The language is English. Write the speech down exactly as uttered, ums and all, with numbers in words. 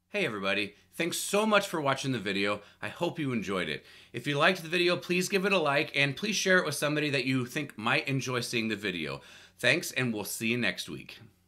Hey everybody, thanks so much for watching the video. I hope you enjoyed it. If you liked the video, please give it a like and please share it with somebody that you think might enjoy seeing the video. Thanks, and we'll see you next week.